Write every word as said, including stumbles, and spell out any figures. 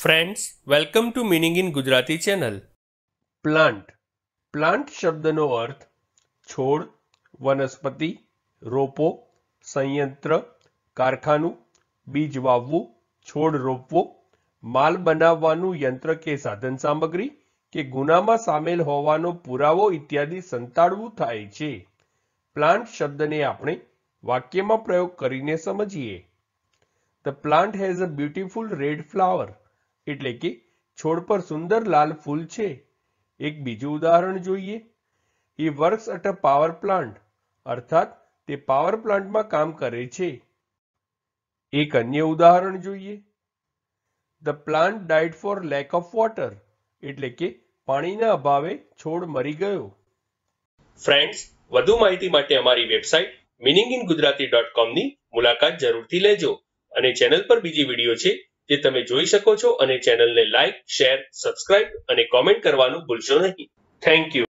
Friends, welcome to meaning in Gujarati channel. Plant plant શબ્દનો અર્થ છોડ, વનસ્પતિ, રોપો, સંયંત્ર, કારખાનું, બીજ વાવવું, છોડ રોપવો, માલ બનાવવાનું યંત્ર કે સાધન સામગ્રી કે ગુનામાં સામેલ હોવાનો પુરાવો ઇત્યાદિ સંતાડવું થાય છે. પ્લાન્ટ શબ્દને આપણે વાક્યમાં પ્રયોગ કરીને સમજીએ. The plant has a beautiful red flower, એટલે કે છોડ પર સુંદર લાલ ફૂલ છે. એક બીજું ઉદાહરણ જોઈએ. He works at a power plant, અર્થાત તે પાવર પ્લાન્ટમાં કામ કરે છે. એક અન્ય ઉદાહરણ જોઈએ. The plant died for lack of water, એટલે કે પાણીના અભાવે છોડ મરી ગયો. ફ્રેન્ડ્સ, વધુ માહિતી માટે અમારી website meaning in Gujarati dot com ની મુલાકાત જરૂરથી લેજો અને ચેનલ પર બીજી વિડીયો છે જે તમે જોઈ શકો છો અને ચેનલને લાઇક, શેર, સબસ્ક્રાઇબ અને કોમેન્ટ કરવાનું ભૂલશો નહીં. Thank you.